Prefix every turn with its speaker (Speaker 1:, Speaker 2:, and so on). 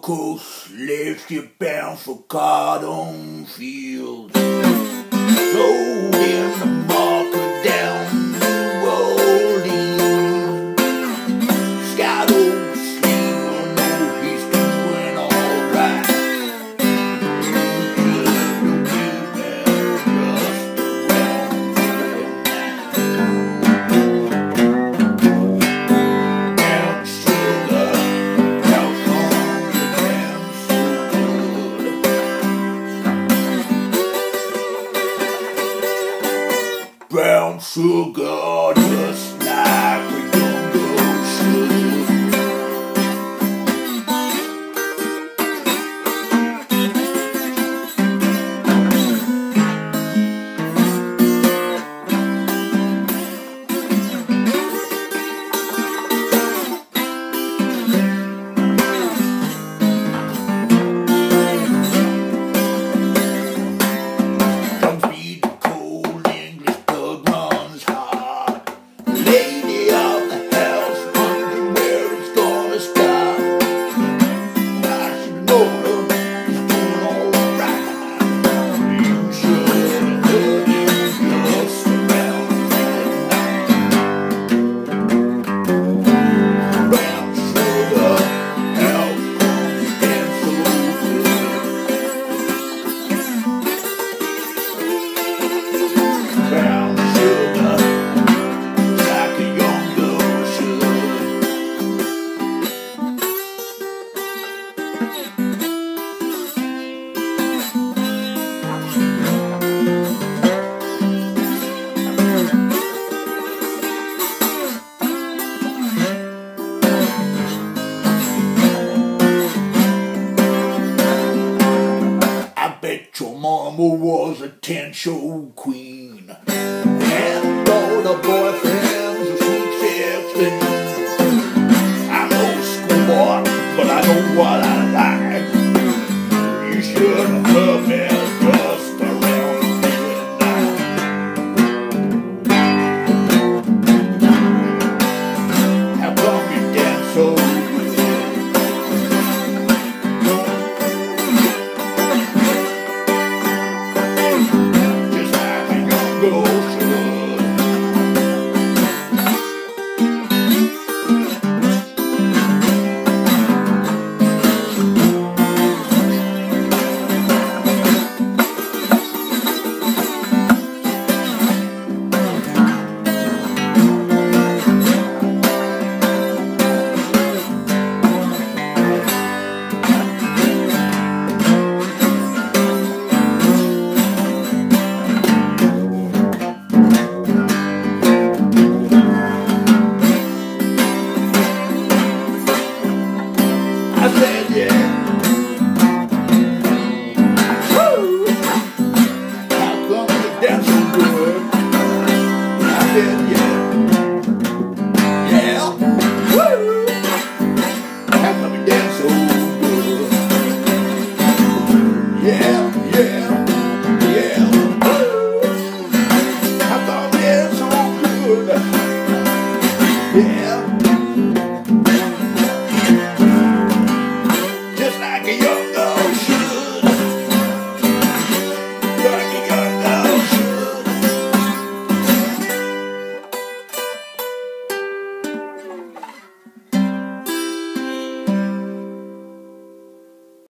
Speaker 1: coast left you bound for cotton fields. Sold in the market down New Orleans. Scout old Steve know he's doing alright. Brown sugar, just like a young girl should. Don't feed the cold English blood runs hard. Lady of the house, wondering where it's gonna stop. I should know her, she's doing alright. You should have heard him just around midnight. Brown sugar, how come you dance so good? Brown sugar, like a young girl should. I bet your mama was a 10-show queen, and all the boyfriends are sweet 16. I'm no schoolboy, but I know what I like. You should have heard me